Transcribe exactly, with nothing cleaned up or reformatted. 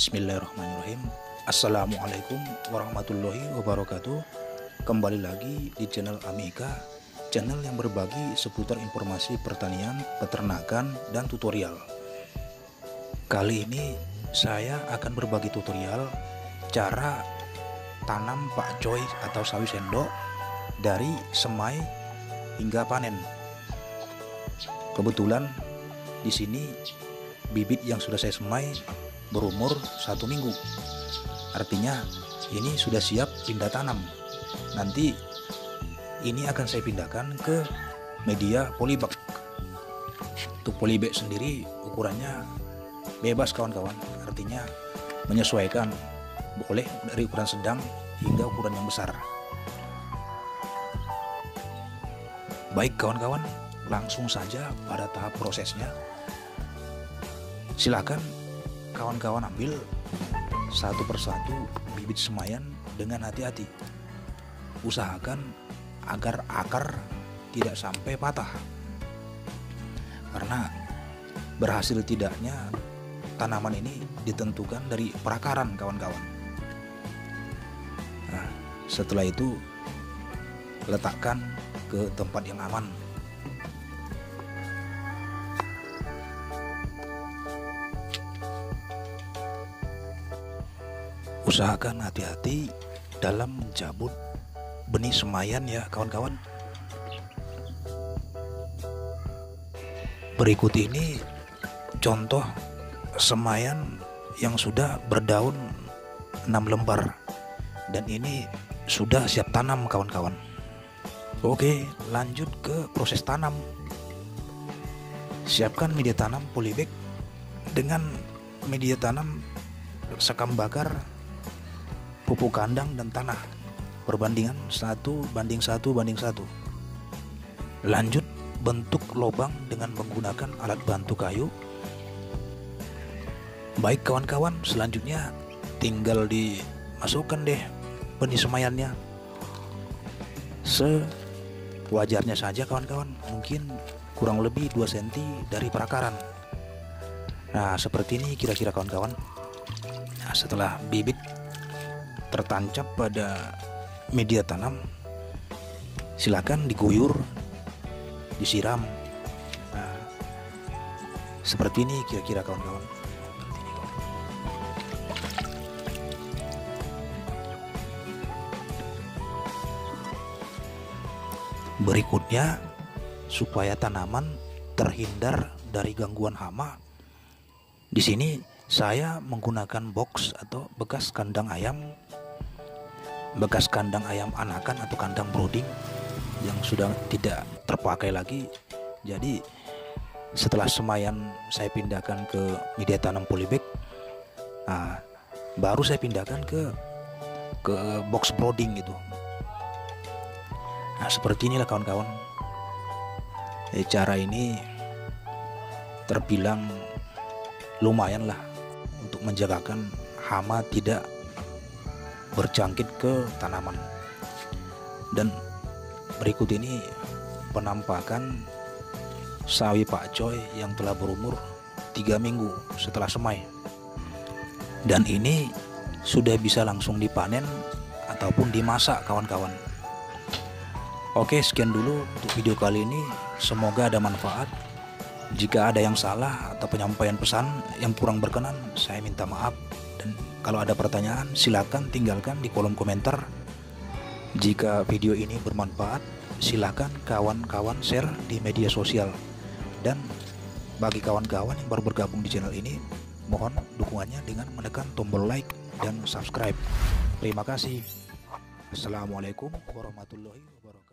Bismillahirrahmanirrahim. Assalamualaikum warahmatullahi wabarakatuh. Kembali lagi di channel Amika, channel yang berbagi seputar informasi pertanian, peternakan, dan tutorial. Kali ini saya akan berbagi tutorial cara tanam pakcoy atau sawi sendok dari semai hingga panen. Kebetulan di sini bibit yang sudah saya semai berumur satu minggu, artinya ini sudah siap pindah tanam. Nanti ini akan saya pindahkan ke media polybag. Untuk polybag sendiri ukurannya bebas kawan-kawan, artinya menyesuaikan, boleh dari ukuran sedang hingga ukuran yang besar. Baik kawan-kawan, langsung saja pada tahap prosesnya. Silakan kawan-kawan ambil satu persatu bibit semayan dengan hati-hati. Usahakan agar akar tidak sampai patah, karena berhasil tidaknya tanaman ini ditentukan dari perakaran kawan-kawan. Nah, setelah itu letakkan ke tempat yang aman. Usahakan hati-hati dalam mencabut benih semayan ya kawan-kawan. Berikut ini contoh semayan yang sudah berdaun enam lembar, dan ini sudah siap tanam kawan-kawan. Oke, lanjut ke proses tanam. Siapkan media tanam polybag dengan media tanam sekam bakar, pupuk kandang, dan tanah perbandingan satu banding satu banding satu. Lanjut bentuk lubang dengan menggunakan alat bantu kayu. Baik kawan-kawan, selanjutnya tinggal dimasukkan deh benih semayannya sewajarnya saja kawan-kawan, mungkin kurang lebih dua sentimeter dari perakaran. Nah, seperti ini kira-kira kawan-kawan. Nah, setelah bibit tertancap pada media tanam, silakan diguyur, disiram. Nah, seperti ini kira-kira kawan-kawan. Berikutnya, supaya tanaman terhindar dari gangguan hama, di sini saya menggunakan box atau bekas kandang ayam, bekas kandang ayam anakan atau kandang brooding yang sudah tidak terpakai lagi. Jadi setelah semayan saya pindahkan ke media tanam polybag, nah, baru saya pindahkan ke ke box brooding itu. Nah, seperti inilah kawan-kawan. Eh, cara ini terbilang lumayan lah untuk menjagakan hama tidak berjangkit ke tanaman. Dan berikut ini penampakan sawi pakcoy yang telah berumur tiga minggu setelah semai, dan ini sudah bisa langsung dipanen ataupun dimasak kawan-kawan. Oke, sekian dulu untuk video kali ini, semoga ada manfaat. Jika ada yang salah atau penyampaian pesan yang kurang berkenan, saya minta maaf. Dan kalau ada pertanyaan, silakan tinggalkan di kolom komentar. Jika video ini bermanfaat, silakan kawan-kawan share di media sosial. Dan bagi kawan-kawan yang baru bergabung di channel ini, mohon dukungannya dengan menekan tombol like dan subscribe. Terima kasih. Assalamualaikum warahmatullahi wabarakatuh.